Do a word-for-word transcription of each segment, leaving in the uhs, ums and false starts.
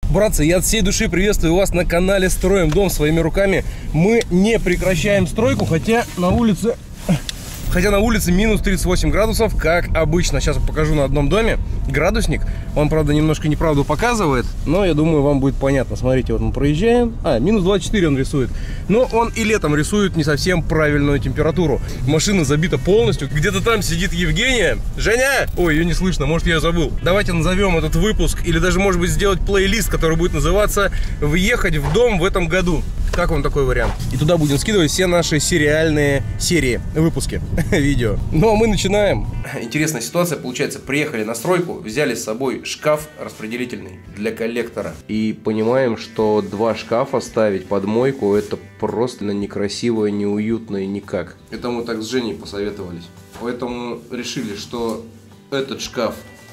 Братцы, я от всей души приветствую вас на канале Строим Дом своими руками. Мы не прекращаем стройку, хотя на улице... Хотя на улице минус тридцать восемь градусов, как обычно. Сейчас я покажу на одном доме градусник. Он, правда, немножко неправду показывает, но я думаю, вам будет понятно. Смотрите, вот мы проезжаем. А, минус двадцать четыре он рисует. Но он и летом рисует не совсем правильную температуру. Машина забита полностью. Где-то там сидит Евгения. Женя! Ой, ее не слышно, может, я забыл. Давайте назовем этот выпуск, или даже, может быть, сделать плейлист, который будет называться «Въехать в дом в этом году». Как вам такой вариант? И туда будем скидывать все наши сериальные серии, выпуски, видео. Ну а мы начинаем. Интересная ситуация получается. Приехали на стройку, взяли с собой шкаф распределительный для коллектора. И понимаем, что два шкафа ставить под мойку — это просто некрасиво, неуютно и никак. Это мы так с Женей посоветовались. Поэтому решили, что этот шкаф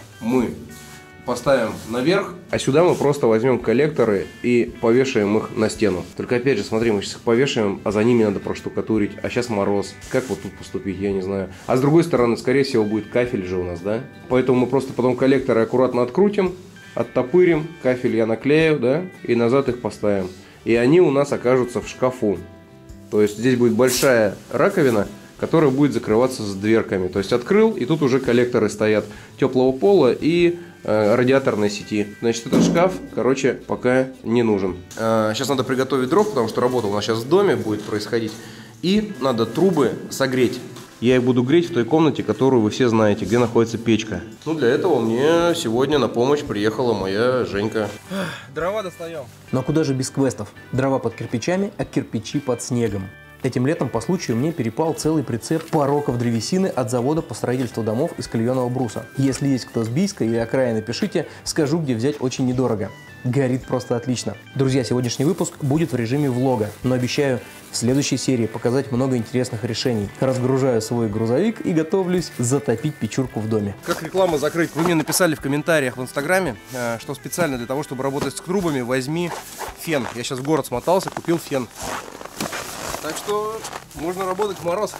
мы поставим наверх, а сюда мы просто возьмем коллекторы и повешаем их на стену. Только опять же, смотри, мы сейчас их повешаем, а за ними надо проштукатурить, а сейчас мороз. Как вот тут поступить, я не знаю. А с другой стороны, скорее всего, будет кафель же у нас, да? Поэтому мы просто потом коллекторы аккуратно открутим, оттопырим, кафель я наклею, да, и назад их поставим. И они у нас окажутся в шкафу. То есть здесь будет большая раковина, которая будет закрываться с дверками. То есть открыл, и тут уже коллекторы стоят теплого пола и э, радиаторной сети. Значит, этот шкаф, короче, пока не нужен. Э, сейчас надо приготовить дров, потому что работа у нас сейчас в доме будет происходить. И надо трубы согреть. Я их буду греть в той комнате, которую вы все знаете, где находится печка. Ну, для этого мне сегодня на помощь приехала моя Женька. Дрова достаем. Ну а куда же без квестов? Дрова под кирпичами, а кирпичи под снегом. Этим летом по случаю мне перепал целый прицеп пороков древесины от завода по строительству домов из клееного бруса. Если есть кто с Бийска или окраины, пишите, скажу, где взять очень недорого. Горит просто отлично. Друзья, сегодняшний выпуск будет в режиме влога, но обещаю в следующей серии показать много интересных решений. Разгружаю свой грузовик и готовлюсь затопить печурку в доме. Как рекламу закрыть? Вы мне написали в комментариях в инстаграме, что специально для того, чтобы работать с трубами, возьми фен. Я сейчас в город смотался, купил фен. Так что можно работать в мороз.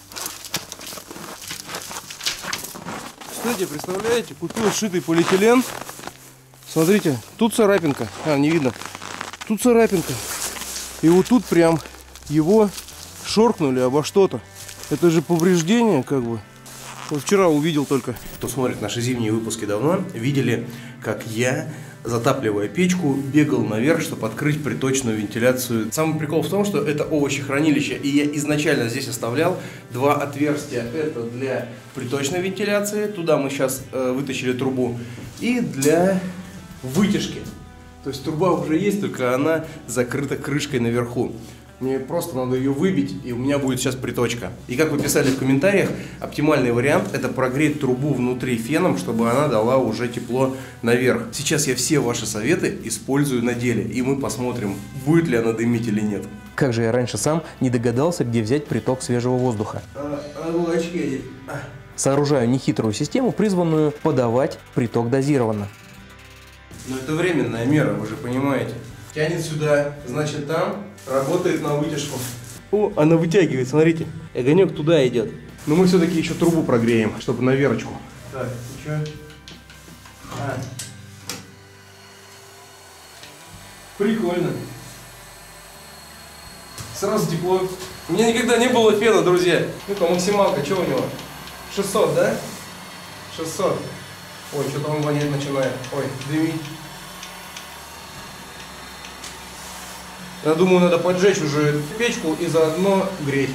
Кстати, представляете, купил сшитый полиэтилен. Смотрите, тут царапинка. А, не видно. Тут царапинка. И вот тут прям его шоркнули обо что-то. Это же повреждение, как бы. Вот вчера увидел только. Кто смотрит наши зимние выпуски давно, видели, как я, затапливая печку, бегал наверх, чтобы открыть приточную вентиляцию. Самый прикол в том, что это овощехранилище, и я изначально здесь оставлял два отверстия. Это для приточной вентиляции, туда мы сейчас э, вытащили трубу, и для вытяжки. То есть труба уже есть, только она закрыта крышкой наверху. Мне просто надо ее выбить, и у меня будет сейчас приточка. И как вы писали в комментариях, оптимальный вариант — это прогреть трубу внутри феном, чтобы она дала уже тепло наверх. Сейчас я все ваши советы использую на деле, и мы посмотрим, будет ли она дымить или нет. Как же я раньше сам не догадался, где взять приток свежего воздуха. А, а ну, очки. А. Сооружаю нехитрую систему, призванную подавать приток дозированно. Но это временная мера, вы же понимаете. Тянет сюда, значит там работает на вытяжку. О, она вытягивает, смотрите. Огонек туда идет. Но мы все-таки еще трубу прогреем, чтобы на верочку. Так, и что? А. Прикольно. Сразу тепло. У меня никогда не было фена, друзья. Ну-ка, максималка, что у него? шестьсот, да? шестьсот. Ой, что-то он вонять начинает. Ой, дымить. Я думаю, надо поджечь уже печку и заодно греть.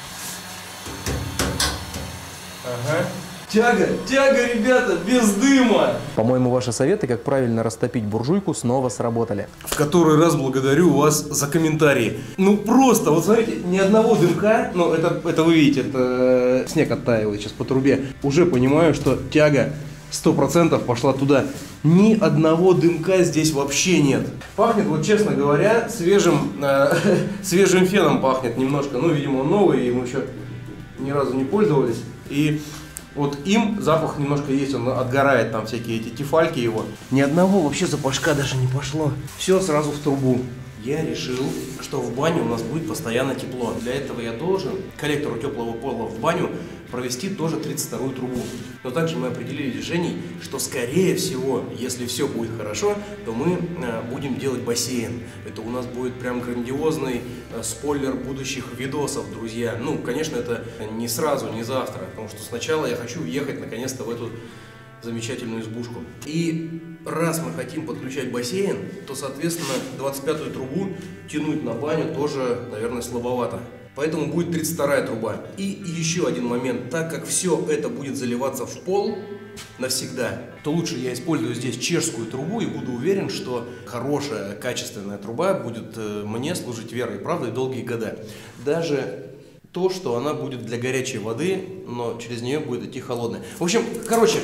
Ага. Тяга, тяга, ребята, без дыма. По-моему, ваши советы, как правильно растопить буржуйку, снова сработали. В который раз благодарю вас за комментарии. Ну просто, вот смотрите, ни одного дымка, ну это, это вы видите, это снег оттаивает сейчас по трубе. Уже понимаю, что тяга сто процентов пошла туда. Ни одного дымка здесь вообще нет. Пахнет, вот честно говоря, свежим, э, свежим феном пахнет немножко. Ну, видимо, он новый, и мы еще ни разу не пользовались. И вот им запах немножко есть, он отгорает, там всякие эти тефальки его. Ни одного вообще запашка даже не пошло. Все сразу в трубу. Я решил, что в бане у нас будет постоянно тепло. Для этого я должен коллектору теплого пола в баню провести тоже тридцать вторую трубу. Но также мы определили Женей, что скорее всего, если все будет хорошо, то мы будем делать бассейн. Это у нас будет прям грандиозный спойлер будущих видосов, друзья. Ну, конечно, это не сразу, не завтра, потому что сначала я хочу въехать наконец-то в эту замечательную избушку. И раз мы хотим подключать бассейн, то, соответственно, двадцать пятую трубу тянуть на баню тоже, наверное, слабовато. Поэтому будет тридцать вторая труба. И еще один момент. Так как все это будет заливаться в пол навсегда, то лучше я использую здесь чешскую трубу и буду уверен, что хорошая, качественная труба будет мне служить верой и правдой долгие года. Даже то, что она будет для горячей воды, но через нее будет идти холодная. В общем, короче,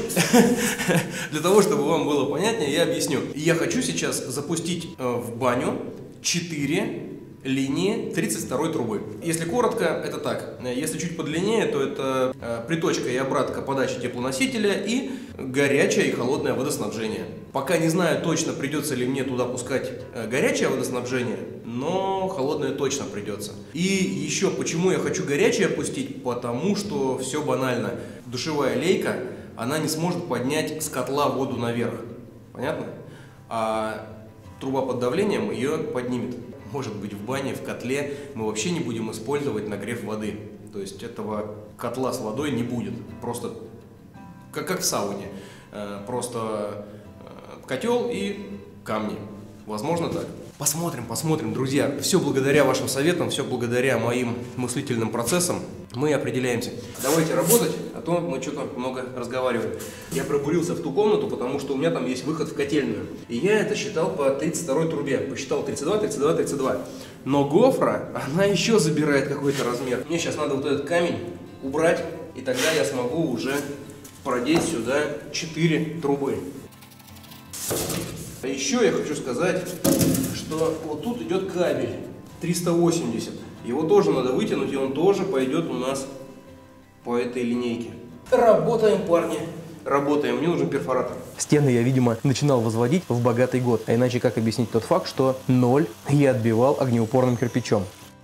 для того, чтобы вам было понятнее, я объясню. Я хочу сейчас запустить в баню четыре линии тридцать второй трубы. Если коротко, это так. Если чуть подлиннее, то это э, приточка и обратка подачи теплоносителя и горячее и холодное водоснабжение. Пока не знаю точно, придется ли мне туда пускать э, горячее водоснабжение, но холодное точно придется. И еще, почему я хочу горячее пустить? Потому что все банально. Душевая лейка, она не сможет поднять с котла воду наверх. Понятно? А труба под давлением ее поднимет. Может быть, в бане, в котле мы вообще не будем использовать нагрев воды. То есть этого котла с водой не будет. Просто как, как в сауне. Просто котел и камни. Возможно так. Посмотрим, посмотрим, друзья. Все благодаря вашим советам, все благодаря моим мыслительным процессам мы определяемся. Давайте работать, а то мы что-то много разговариваем. Я пробурился в ту комнату, потому что у меня там есть выход в котельную. И я это считал по тридцать второй трубе. Посчитал тридцать два, тридцать два, тридцать два. Но гофра, она еще забирает какой-то размер. Мне сейчас надо вот этот камень убрать, и тогда я смогу уже продеть сюда четыре трубы. А еще я хочу сказать, что вот тут идет кабель триста восемьдесят. Его тоже надо вытянуть, и он тоже пойдет у нас по этой линейке. Работаем, парни. Работаем. Мне нужен перфоратор. Стены я, видимо, начинал возводить в богатый год. А иначе как объяснить тот факт, что ноль я отбивал огнеупорным кирпичом?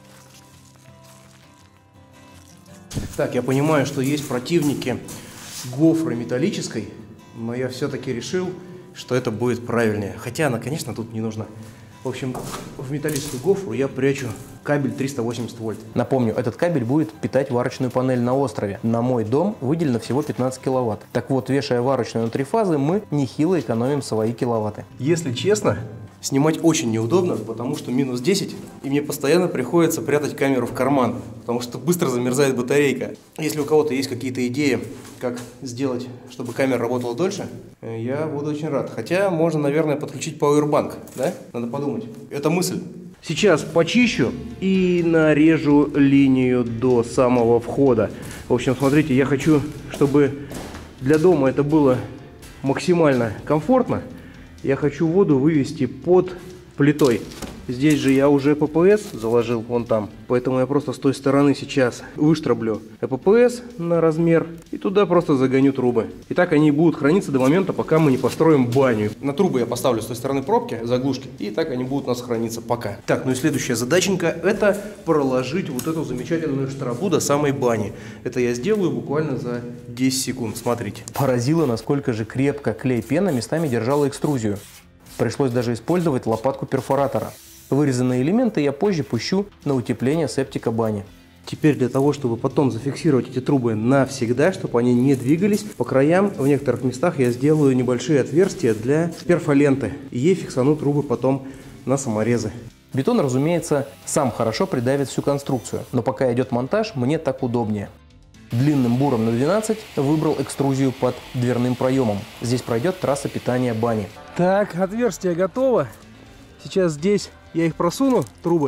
Так, я понимаю, что есть противники гофры металлической, но я все-таки решил, что это будет правильнее. Хотя она, конечно, тут не нужна. В общем, в металлическую гофру я прячу кабель триста восемьдесят вольт. Напомню, этот кабель будет питать варочную панель на острове. На мой дом выделено всего пятнадцать киловатт. Так вот, вешая варочную на три фазы, мы нехило экономим свои киловатты. Если честно, снимать очень неудобно, потому что минус десять, и мне постоянно приходится прятать камеру в карман, потому что быстро замерзает батарейка. Если у кого-то есть какие-то идеи, как сделать, чтобы камера работала дольше, я буду очень рад. Хотя можно, наверное, подключить пауэрбанк, да? Надо подумать. Это мысль. Сейчас почищу и нарежу линию до самого входа. В общем, смотрите, я хочу, чтобы для дома это было максимально комфортно. Я хочу воду вывести под плитой. Здесь же я уже ППС заложил, вон там. Поэтому я просто с той стороны сейчас выштраблю ППС на размер и туда просто загоню трубы. И так они будут храниться до момента, пока мы не построим баню. На трубы я поставлю с той стороны пробки, заглушки, и так они будут у нас храниться пока. Так, ну и следующая задаченька — это проложить вот эту замечательную штрабу до самой бани. Это я сделаю буквально за десять секунд, смотрите. Поразило, насколько же крепко клей-пена местами держала экструзию. Пришлось даже использовать лопатку перфоратора. Вырезанные элементы я позже пущу на утепление септика бани. Теперь для того, чтобы потом зафиксировать эти трубы навсегда, чтобы они не двигались, по краям в некоторых местах я сделаю небольшие отверстия для перфоленты. И ей фиксану трубы потом на саморезы. Бетон, разумеется, сам хорошо придавит всю конструкцию, но пока идет монтаж, мне так удобнее. Длинным буром на двенадцать выбрал экструзию под дверным проемом. Здесь пройдет трасса питания бани. Так, отверстие готово. Сейчас здесь я их просуну, трубы,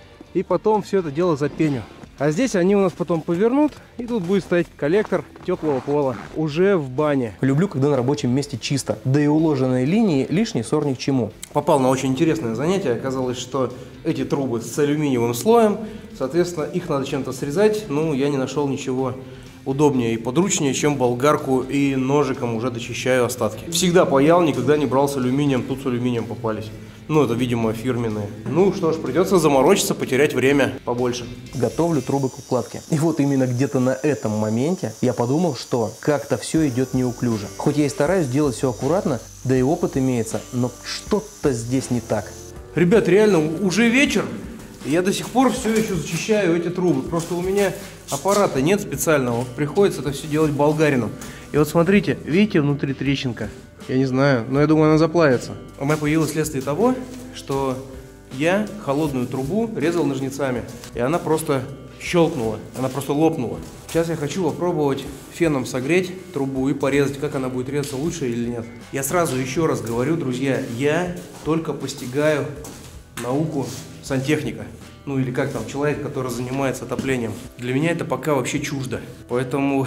и потом все это дело запеню. А здесь они у нас потом повернут, и тут будет стоять коллектор теплого пола уже в бане. Люблю, когда на рабочем месте чисто, да и уложенные линии лишний ссор ни к чему. Попал на очень интересное занятие. Оказалось, что эти трубы с алюминиевым слоем, соответственно, их надо чем-то срезать. Ну, я не нашел ничего удобнее и подручнее, чем болгарку и ножиком уже дочищаю остатки. Всегда паял, никогда не брал с алюминием, тут с алюминием попались. Ну, это, видимо, фирменные. Ну что ж, придется заморочиться, потерять время побольше. Готовлю трубы к укладке. И вот именно где-то на этом моменте я подумал, что как-то все идет неуклюже. Хоть я и стараюсь делать все аккуратно, да и опыт имеется, но что-то здесь не так. Ребят, реально, уже вечер, и я до сих пор все еще зачищаю эти трубы. Просто у меня аппарата нет специального, приходится это все делать болгарином. И вот смотрите, видите, внутри трещинка? Я не знаю, но я думаю, она заплавится. У меня появилось следствие того, что я холодную трубу резал ножницами, и она просто щелкнула, она просто лопнула. Сейчас я хочу попробовать феном согреть трубу и порезать, как она будет резаться, лучше или нет. Я сразу еще раз говорю, друзья, я только постигаю науку сантехника. Ну или как там, человек, который занимается отоплением. Для меня это пока вообще чуждо. Поэтому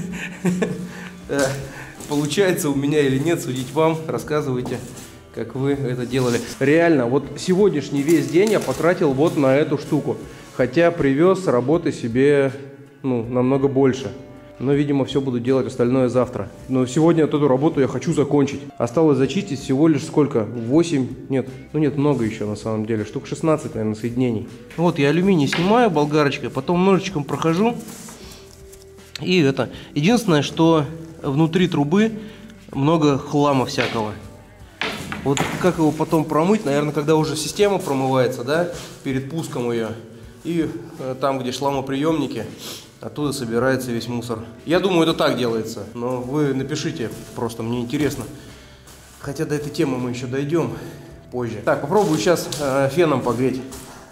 получается у меня или нет, судить вам. Рассказывайте, как вы это делали. Реально, вот сегодняшний весь день я потратил вот на эту штуку. Хотя привез работы себе, ну, намного больше. Но, видимо, все буду делать остальное завтра. Но сегодня эту работу я хочу закончить. Осталось зачистить всего лишь сколько? восемь? Нет, ну нет, много еще на самом деле. Штук шестнадцать, наверное, соединений. Вот я алюминий снимаю болгарочкой, потом ножичком прохожу. И это. Единственное, что внутри трубы много хлама всякого. Вот как его потом промыть? Наверное, когда уже система промывается, да, перед пуском ее. И э, там, где шламоприемники, оттуда собирается весь мусор. Я думаю, это так делается, но вы напишите, просто мне интересно. Хотя до этой темы мы еще дойдем позже. Так, попробую сейчас э, феном погреть.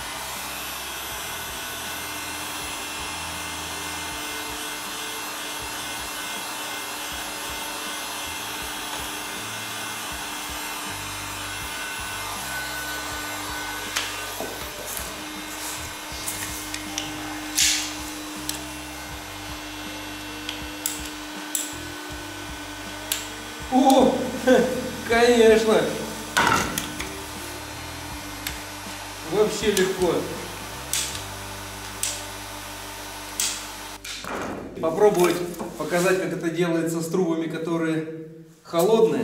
О, конечно! Вообще легко. Попробовать показать, как это делается с трубами, которые холодные.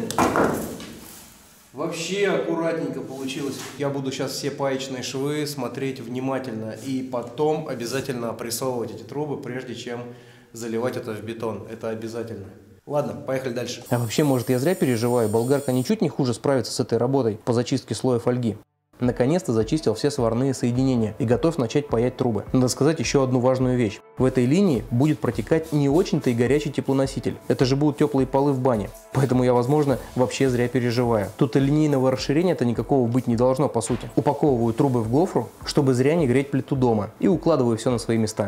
Вообще аккуратненько получилось. Я буду сейчас все паечные швы смотреть внимательно и потом обязательно опрессовывать эти трубы, прежде чем заливать это в бетон. Это обязательно. Ладно, поехали дальше. А вообще, может, я зря переживаю, болгарка ничуть не хуже справится с этой работой по зачистке слоя фольги. Наконец-то зачистил все сварные соединения и готов начать паять трубы. Надо сказать еще одну важную вещь. В этой линии будет протекать не очень-то и горячий теплоноситель. Это же будут теплые полы в бане. Поэтому я, возможно, вообще зря переживаю. Тут и линейного расширения-то никакого быть не должно, по сути. Упаковываю трубы в гофру, чтобы зря не греть плиту дома. И укладываю все на свои места.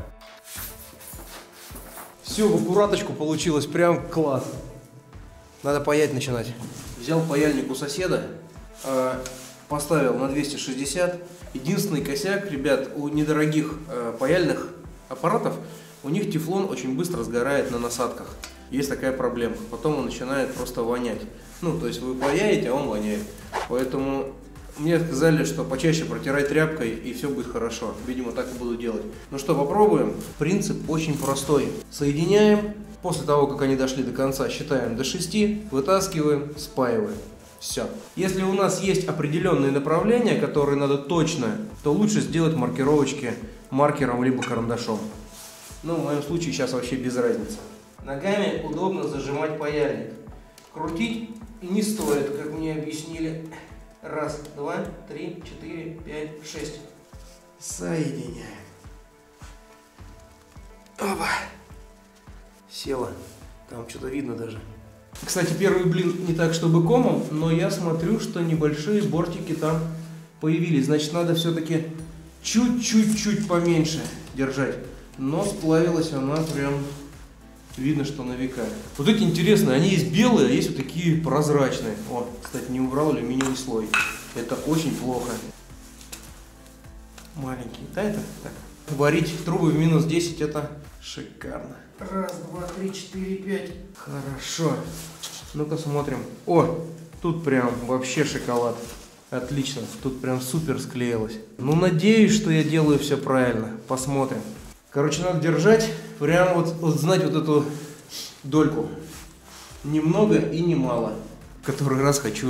Все, в аккураточку получилось, прям класс. Надо паять начинать. Взял паяльник у соседа, э, поставил на двести шестьдесят. Единственный косяк, ребят, у недорогих э, паяльных аппаратов, у них тефлон очень быстро сгорает на насадках. Есть такая проблема. Потом он начинает просто вонять. Ну, то есть вы паяете, а он воняет. Поэтому мне сказали, что почаще протирать тряпкой, и все будет хорошо. Видимо, так и буду делать. Ну что, попробуем. Принцип очень простой. Соединяем. После того, как они дошли до конца, считаем до шести, вытаскиваем, спаиваем. Все. Если у нас есть определенные направления, которые надо точно, то лучше сделать маркировочки маркером либо карандашом. Ну, в моем случае сейчас вообще без разницы. Ногами удобно зажимать паяльник. Крутить не стоит, как мне объяснили. Раз, два, три, четыре, пять, шесть. Соединяем. Опа. Села. Там что-то видно даже. Кстати, первый блин не так, чтобы комом, но я смотрю, что небольшие бортики там появились. Значит, надо все-таки чуть-чуть-чуть поменьше держать. Но сплавилась она прям... Видно, что на века. Вот эти интересные, они есть белые, а есть вот такие прозрачные. О, кстати, не убрал алюминиевый слой. Это очень плохо. Маленький. Да, это так. Варить трубы в минус десять это шикарно. Раз, два, три, четыре, пять. Хорошо. Ну-ка смотрим. О, тут прям вообще шоколад. Отлично. Тут прям супер склеилось. Ну, надеюсь, что я делаю все правильно. Посмотрим. Короче, надо держать, прям вот, вот знать вот эту дольку. Немного и немало. Который раз хочу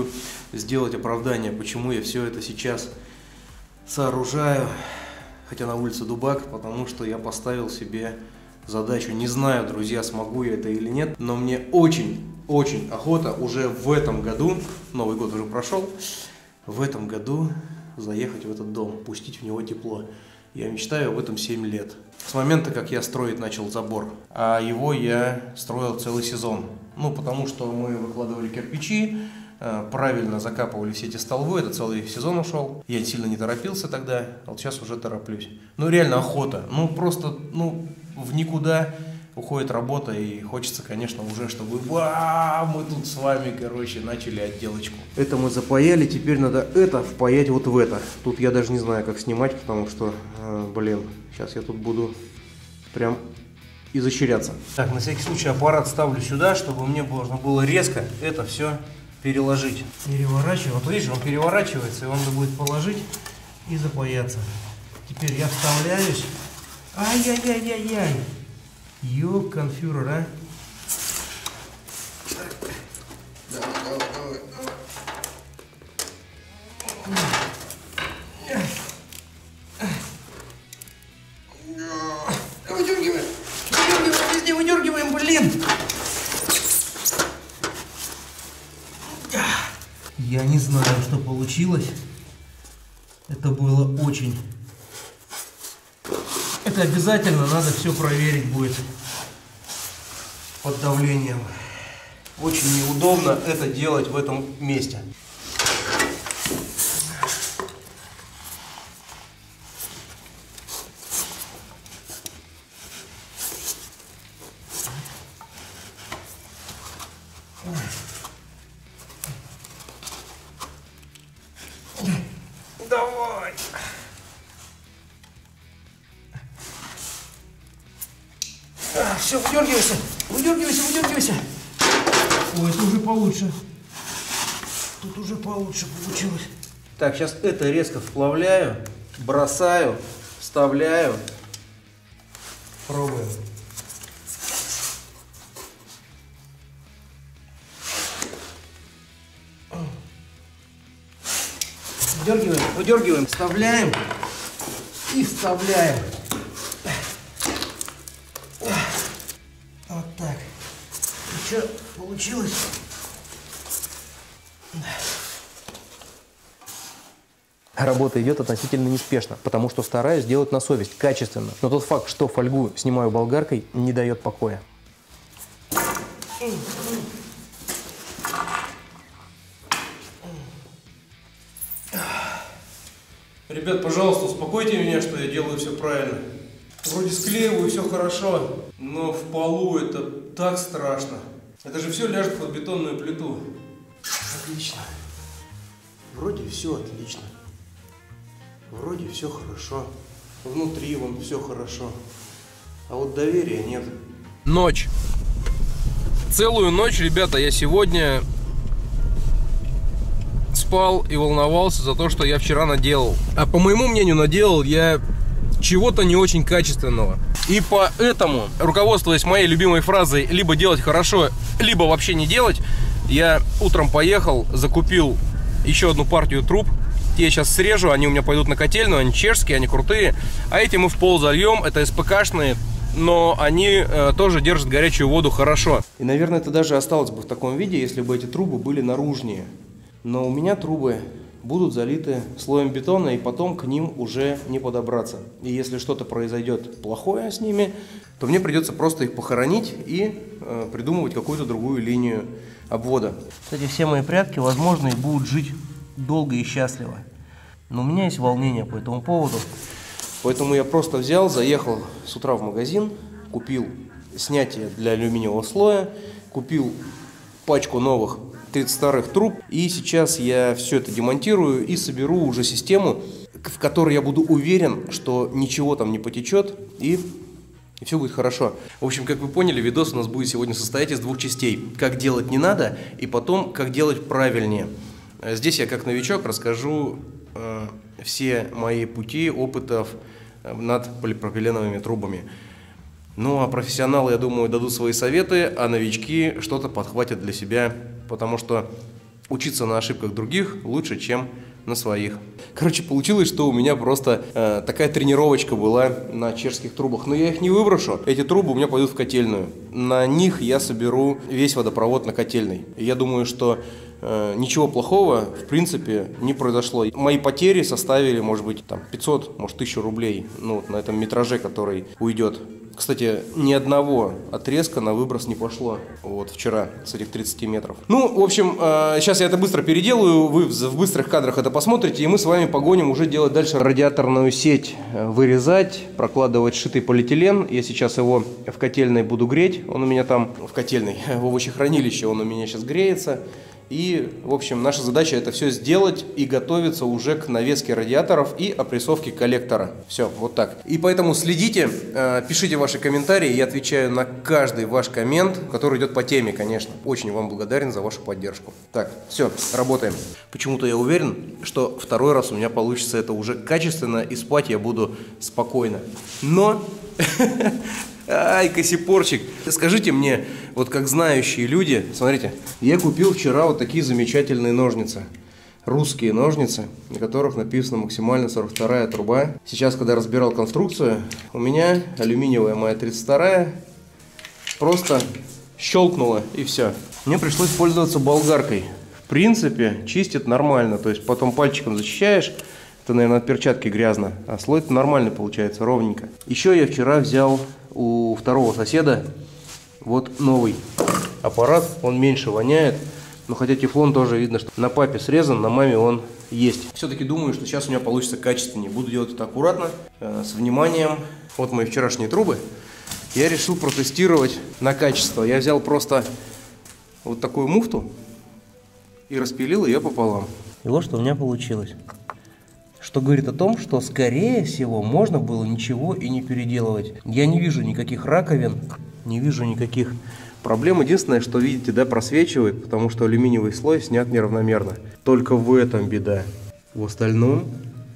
сделать оправдание, почему я все это сейчас сооружаю, хотя на улице дубак, потому что я поставил себе задачу. Не знаю, друзья, смогу я это или нет, но мне очень-очень охота уже в этом году, Новый год уже прошел, в этом году заехать в этот дом, пустить в него тепло. Я мечтаю об этом семь лет. С момента, как я строить начал забор, а его я строил целый сезон. Ну, потому что мы выкладывали кирпичи, правильно закапывали все эти столбы, это целый сезон ушел. Я сильно не торопился тогда, а вот сейчас уже тороплюсь. Ну, реально охота. Ну, просто, ну, в никуда уходит работа, и хочется, конечно, уже, чтобы ва, мы тут с вами, короче, начали отделочку. Это мы запаяли, теперь надо это впаять вот в это. Тут я даже не знаю, как снимать, потому что, э, блин, сейчас я тут буду прям изощряться. Так, на всякий случай аппарат ставлю сюда, чтобы мне можно было резко это все переложить. Переворачиваю. Вот видишь, он переворачивается, его надо будет положить и запаяться. Теперь я вставляюсь. Ай-яй-яй-яй-яй. Ёп, конфюрер, а? Давай, давай, давай. Выдергиваем. Выдергиваем, везде выдергиваем, блин. Я не знаю, что получилось. Это было очень... Это обязательно надо все проверить будет под давлением. Очень неудобно это делать в этом месте. Давай! А, все, выдергивайся, выдергивайся, выдергивайся. Ой, это уже получше. Тут уже получше получилось. Так, сейчас это резко вплавляю, бросаю, вставляю. Пробуем. Выдергиваем, выдергиваем, вставляем и вставляем. Вот так. И что получилось? Работа идет относительно неспешно, потому что стараюсь сделать на совесть, качественно. Но тот факт, что фольгу снимаю болгаркой, не дает покоя. Ребят, пожалуйста, успокойте меня, что я делаю все правильно. Вроде склеиваю, все хорошо, но в полу это так страшно. Это же все ляжет под бетонную плиту. Отлично. Вроде все отлично. Вроде все хорошо. Внутри вон все хорошо. А вот доверия нет. Ночь. Целую ночь, ребята, я сегодня спал и волновался за то, что я вчера наделал. А по моему мнению, наделал я чего-то не очень качественного. И поэтому, руководствуясь моей любимой фразой «либо делать хорошо, либо вообще не делать», я утром поехал, закупил еще одну партию труб. Те я сейчас срежу, они у меня пойдут на котельную, они чешские, они крутые. А эти мы в пол зальем, это эс пэ ка-шные, но они э, тоже держат горячую воду хорошо. И, наверное, это даже осталось бы в таком виде, если бы эти трубы были наружнее. Но у меня трубы будут залиты слоем бетона, и потом к ним уже не подобраться. И если что-то произойдет плохое с ними, то мне придется просто их похоронить и э, придумывать какую-то другую линию обвода. Кстати, все мои прядки, возможно, и будут жить долго и счастливо. Но у меня есть волнение по этому поводу. Поэтому я просто взял, заехал с утра в магазин, купил снятие для алюминиевого слоя, купил пачку новых тридцать старых труб. И сейчас я все это демонтирую и соберу уже систему, в которой я буду уверен, что ничего там не потечет и, и все будет хорошо. В общем, как вы поняли, видос у нас будет сегодня состоять из двух частей. Как делать не надо и потом, как делать правильнее. Здесь я как новичок расскажу э, все мои пути опытов над полипропиленовыми трубами. Ну а профессионалы, я думаю, дадут свои советы, а новички что-то подхватят для себя, потому что учиться на ошибках других лучше, чем на своих. Короче, получилось, что у меня просто э, такая тренировочка была на чешских трубах. Но я их не выброшу. Эти трубы у меня пойдут в котельную. На них я соберу весь водопровод на котельной. И я думаю, что э, ничего плохого, в принципе, не произошло. Мои потери составили, может быть, там, пятьсот, может, тысячу рублей, ну, на этом метраже, который уйдет. Кстати, ни одного отрезка на выброс не пошло вот вчера с этих тридцати метров. Ну, в общем, э, сейчас я это быстро переделаю, вы в, в быстрых кадрах это посмотрите, и мы с вами погоним уже делать дальше радиаторную сеть, вырезать, прокладывать шитый полиэтилен. Я сейчас его в котельной буду греть, он у меня там в котельной, в овощехранилище, он у меня сейчас греется. И, в общем, наша задача это все сделать и готовиться уже к навеске радиаторов и опрессовке коллектора. Все, вот так. И поэтому следите, пишите ваши комментарии, я отвечаю на каждый ваш коммент, который идет по теме, конечно. Очень вам благодарен за вашу поддержку. Так, все, работаем. Почему-то я уверен, что второй раз у меня получится это уже качественно, и спать я буду спокойно. Но... Ай, косипорчик. Скажите мне, вот как знающие люди, смотрите, я купил вчера вот такие замечательные ножницы. Русские ножницы, на которых написано максимально сорок вторая труба. Сейчас, когда разбирал конструкцию, у меня алюминиевая моя тридцать вторая просто щелкнула и все. Мне пришлось пользоваться болгаркой. В принципе, чистит нормально, то есть потом пальчиком зачищаешь. Это, наверное, от перчатки грязно, а слой-то нормально получается, ровненько. Еще я вчера взял у второго соседа вот новый аппарат, он меньше воняет, но хотя тефлон тоже видно, что на папе срезан, на маме он есть. Все-таки думаю, что сейчас у меня получится качественнее. Буду делать это аккуратно, э, с вниманием. Вот мои вчерашние трубы. Я решил протестировать на качество. Я взял просто вот такую муфту и распилил ее пополам. И вот что у меня получилось. Что говорит о том, что, скорее всего, можно было ничего и не переделывать. Я не вижу никаких раковин, не вижу никаких проблем. Единственное, что, видите, да, просвечивает, потому что алюминиевый слой снят неравномерно. Только в этом беда. В остальном...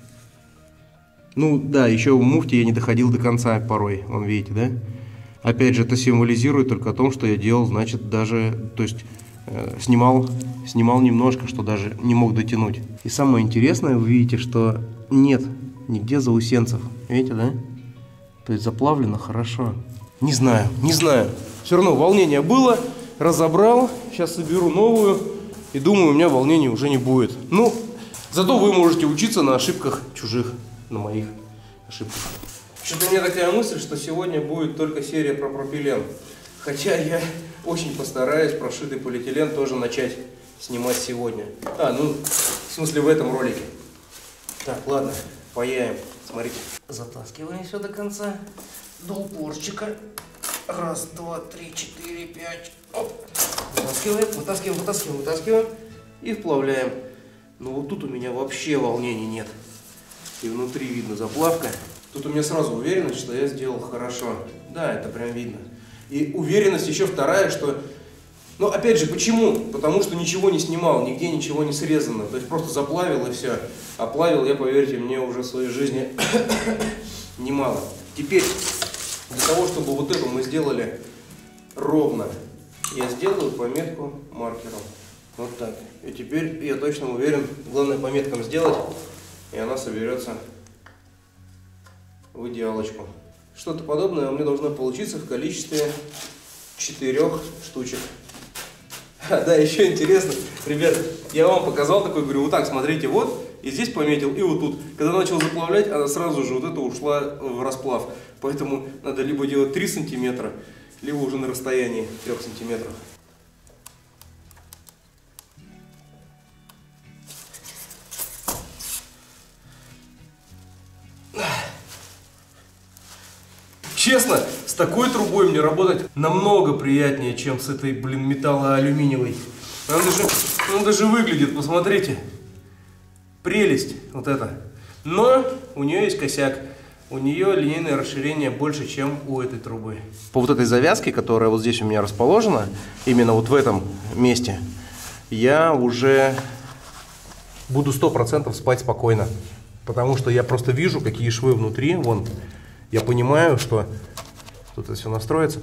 Ну, да, еще в муфте я не доходил до конца порой, вон, видите, да? Опять же, это символизирует только о том, что я делал, значит, даже... То есть... Снимал, снимал немножко, что даже не мог дотянуть. И самое интересное, вы видите, что нет нигде заусенцев. Видите, да? То есть заплавлено хорошо. Не знаю, не знаю. Все равно волнение было, разобрал. Сейчас соберу новую. И думаю, у меня волнения уже не будет. Ну, зато вы можете учиться на ошибках чужих, на моих ошибках. Что-то у меня такая мысль, что сегодня будет только серия про пропилен. Хотя я очень постараюсь прошитый полиэтилен тоже начать снимать сегодня. А, ну, в смысле в этом ролике. Так, ладно, паяем. Смотрите. Затаскиваем все до конца. До упорчика. Раз, два, три, четыре, пять. Оп. Вытаскиваем, вытаскиваем, вытаскиваем, вытаскиваем. И вплавляем. Ну вот тут у меня вообще волнений нет. И внутри видно заплавка. Тут у меня сразу уверенность, что я сделал хорошо. Да, это прям видно. И уверенность еще вторая, что... Ну, опять же, почему? Потому что ничего не снимал, нигде ничего не срезано. То есть просто заплавил и все. А плавил я, поверьте мне, уже в своей жизни немало. Теперь, для того, чтобы вот это мы сделали ровно, я сделаю пометку маркером. Вот так. И теперь я точно уверен, главное пометкам сделать, и она соберется в идеалочку. Что-то подобное у меня должно получиться в количестве четырех штучек. А, да, еще интересно, ребят, я вам показал такой, говорю, вот так, смотрите, вот, и здесь пометил, и вот тут. Когда начал заплавлять, она сразу же вот это ушла в расплав. Поэтому надо либо делать три сантиметра, либо уже на расстоянии трёх сантиметров. Честно, с такой трубой мне работать намного приятнее, чем с этой, блин, металлоалюминиевой. Она даже, она даже выглядит, посмотрите. Прелесть вот это. Но у нее есть косяк. У нее линейное расширение больше, чем у этой трубы. По вот этой завязке, которая вот здесь у меня расположена, именно вот в этом месте, я уже буду сто процентов спать спокойно. Потому что я просто вижу, какие швы внутри, вон. Я понимаю, что тут это все настроится.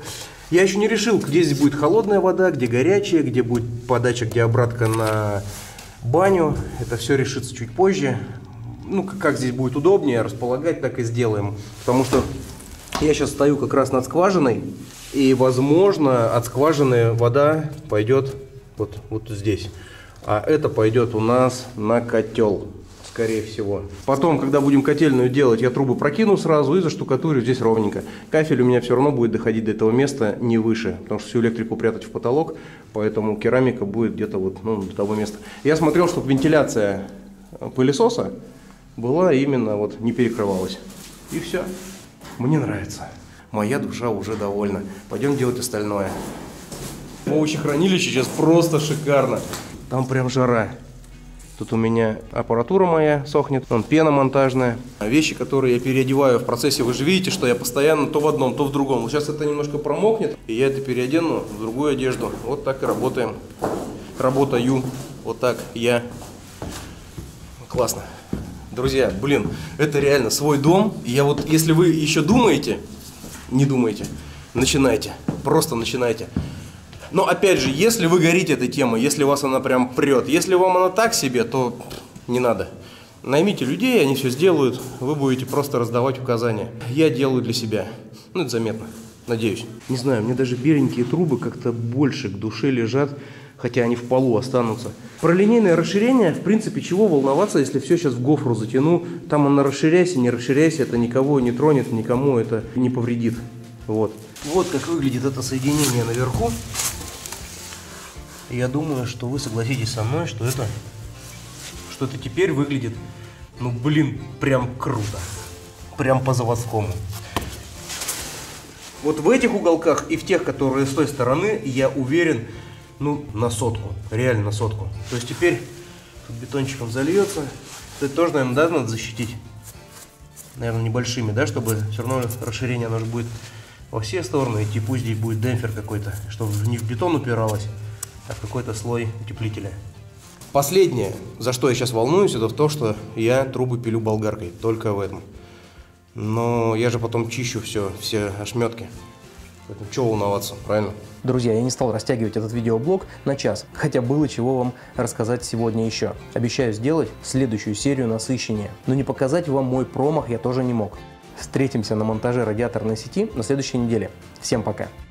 Я еще не решил, где здесь будет холодная вода, где горячая, где будет подача, где обратка на баню. Это все решится чуть позже. Ну, как здесь будет удобнее располагать, так и сделаем. Потому что я сейчас стою как раз над скважиной, и, возможно, от скважины вода пойдет вот, вот здесь. А это пойдет у нас на котел, скорее всего. Потом, когда будем котельную делать, я трубы прокину сразу и заштукатурю здесь ровненько. Кафель у меня все равно будет доходить до этого места не выше, потому что всю электрику прятать в потолок, поэтому керамика будет где-то вот, ну, до того места. Я смотрел, чтобы вентиляция пылесоса была именно вот не перекрывалась. И все. Мне нравится. Моя душа уже довольна. Пойдем делать остальное. Овощехранилище сейчас просто шикарно. Там прям жара. Тут у меня аппаратура моя сохнет, вон пена монтажная. Вещи, которые я переодеваю в процессе, вы же видите, что я постоянно то в одном, то в другом. Вот сейчас это немножко промокнет, и я это переодену в другую одежду. Вот так и работаем. Работаю. Вот так я. Классно. Друзья, блин, это реально свой дом. Я вот, если вы еще думаете, не думайте, начинайте. Просто начинайте. Но опять же, если вы горите этой темой, если вас она прям прет, если вам она так себе, то не надо. Наймите людей, они все сделают, вы будете просто раздавать указания. Я делаю для себя. Ну, это заметно, надеюсь. Не знаю, мне даже беленькие трубы как-то больше к душе лежат, хотя они в полу останутся. Про линейное расширение, в принципе, чего волноваться, если все сейчас в гофру затяну. Там оно расширяйся, не расширяйся, это никого не тронет, никому это не повредит. Вот. Вот как выглядит это соединение наверху. Я думаю, что вы согласитесь со мной, что это, что это теперь выглядит, ну блин, прям круто. Прям по-заводскому. Вот в этих уголках и в тех, которые с той стороны, я уверен, ну, на сотку. Реально на сотку. То есть теперь тут бетончиком зальется. Это тоже, наверное, да, надо защитить. Наверное, небольшими, да, чтобы все равно расширение оно же будет во все стороны идти. Пусть здесь будет демпфер какой-то, чтобы не в бетон упиралось, а в какой-то слой утеплителя. Последнее, за что я сейчас волнуюсь, это то, что я трубы пилю болгаркой. Только в этом. Но я же потом чищу все, все ошметки. Поэтому чего волноваться, правильно? Друзья, я не стал растягивать этот видеоблог на час, хотя было чего вам рассказать сегодня еще. Обещаю сделать следующую серию насыщения, но не показать вам мой промах я тоже не мог. Встретимся на монтаже радиаторной сети на следующей неделе. Всем пока!